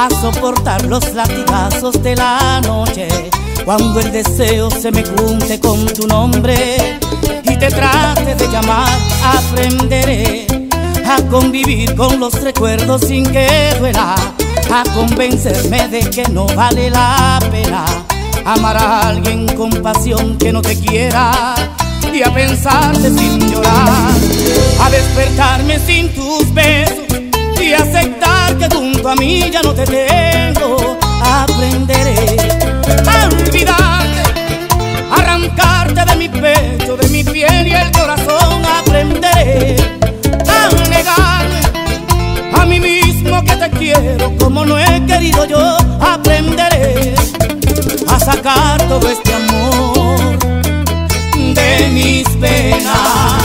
a soportar los latigazos de la noche. Cuando el deseo se me junte con tu nombre y te trate de llamar, aprenderé a convivir con los recuerdos sin que duela, a convencerme de que no vale la pena amar a alguien con pasión que no te quiera, y a pensarte sin llorar, a despertarme sin tus besos y aceptar que junto a mí ya no te tengo. Aprenderé a olvidarte, a arrancarte de mi pecho, de mi piel y el corazón. Aprenderé a negarme a mí mismo que te quiero como no he querido yo. Aprenderé a sacar todo este amor de mis penas.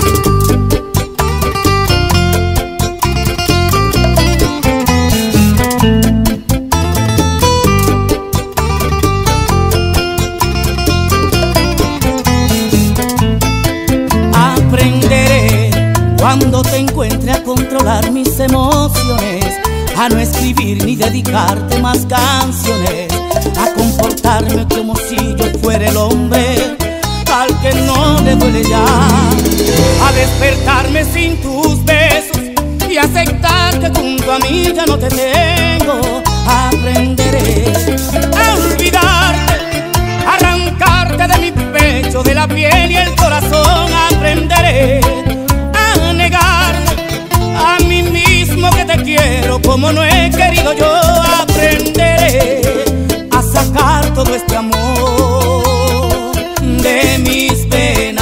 Aprenderé cuando te encuentre a controlar mis emociones, a no escribir ni dedicarte más canciones, a comportarme como si yo fuera el hombre al que no le duele ya, a despertarme sin tus besos y aceptar que junto a mí ya no te tengo. Aprenderé a olvidarte, a arrancarte de mi pecho, de la piel y el corazón. Aprenderé a negarme a mí mismo que te quiero como no he querido yo. Aprenderé a sacar todo este amor de mis penas.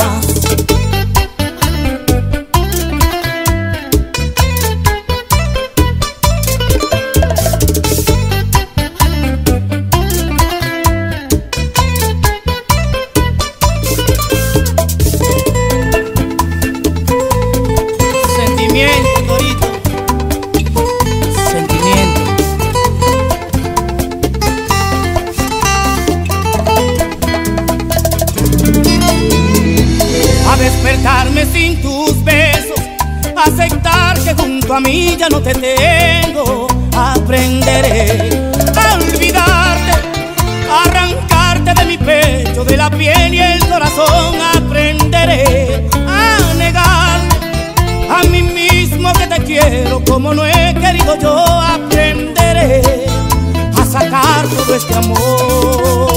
Sentimiento, Torito, sentimiento. A despertarme sin tus besos, aceptar que junto a mí ya no te tengo. Aprenderé a olvidarte, a arrancarte de mi pecho, de la piel y el corazón. Aprenderé a negarme a mí mismo que te quiero como no he querido yo. Aprenderé a sacar todo este amor